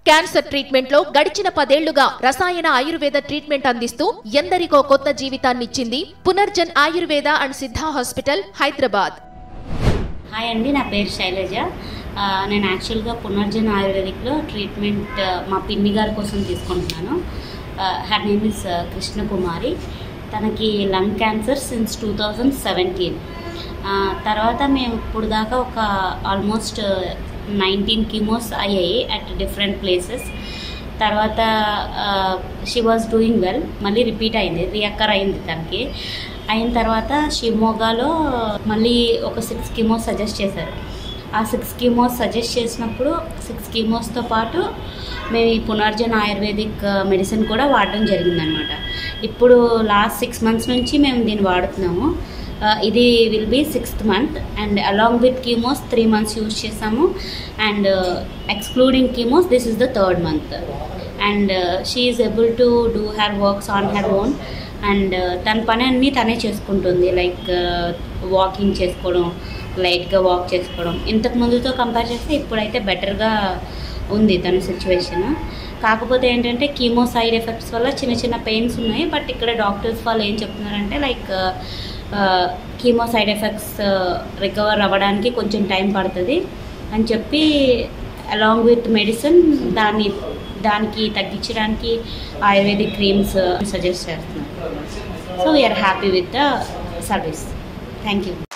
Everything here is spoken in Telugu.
క్యాన్సర్ ట్రీట్మెంట్ లో గడిచిన 10 ఏళ్లుగా రసాయన ఆయుర్వేద ట్రీట్మెంట్ అందిస్తూ ఎందరికో కొత్త జీవితాన్నిచ్చింది Punarjan Ayurveda and Siddha hospital Hyderabad. Hi అండి, నా పేరు శైలజ. నేను యాక్చువల్గా పునర్జన్ ఆయుర్వేదిక్లో ట్రీట్మెంట్ మా పిన్ని గారి కోసం తీసుకుంటున్నాను. Her name is Krishnakumari. తనకి లంగ్ క్యాన్సర్ సిన్స్ 2017. తర్వాత మేము ఇప్పుడు దాకా ఒక ఆల్మోస్ట్ 19 కీమోస్ అయ్యాయి అట్ డిఫరెంట్ ప్లేసెస్. తర్వాత షీ వాజ్ డూయింగ్ వెల్. మళ్ళీ రిపీట్ అయింది, రీఅక్కర్ అయింది తనకి. అయిన తర్వాత షిమోగాలో మళ్ళీ ఒక 6 కీమోస్ సజెస్ట్ చేశారు. ఆ 6 కీమోస్ సజెస్ట్ చేసినప్పుడు 6 కీమోస్తో పాటు మేము ఈ పునర్జన్ ఆయుర్వేదిక్ మెడిసిన్ కూడా వాడడం జరిగిందనమాట. ఇప్పుడు లాస్ట్ 6 మంత్స్ నుంచి మేము దీన్ని వాడుతున్నాము. ఇది will be 6th month and along with chemos 3 months use చేసాము. And excluding chemos this is the 3rd month. And she is able to do her works on her own. And తన పని అన్నీ తనే చేసుకుంటుంది. లైక్ వాకింగ్ చేసుకోవడం, లైట్గా వాక్ చేసుకోవడం. ఇంతకు ముందుతో కంపేర్ చేస్తే ఇప్పుడైతే బెటర్గా ఉంది తన సిచ్యువేషన్. కాకపోతే ఏంటంటే కీమో సైడ్ ఎఫెక్ట్స్ వల్ల చిన్న చిన్న పెయిన్స్ ఉన్నాయి. బట్ ఇక్కడ డాక్టర్స్ వాళ్ళు ఏం చెప్తున్నారంటే like chemo side effects recover అవ్వడానికి కొంచెం టైం పడుతుంది అని చెప్పి అలాంగ్ విత్ మెడిసిన్ దానికి తగ్గించడానికి ఆయుర్వేదిక్ క్రీమ్స్ సజెస్ట్ చేస్తున్నారు. So we are happy with the service. Thank you.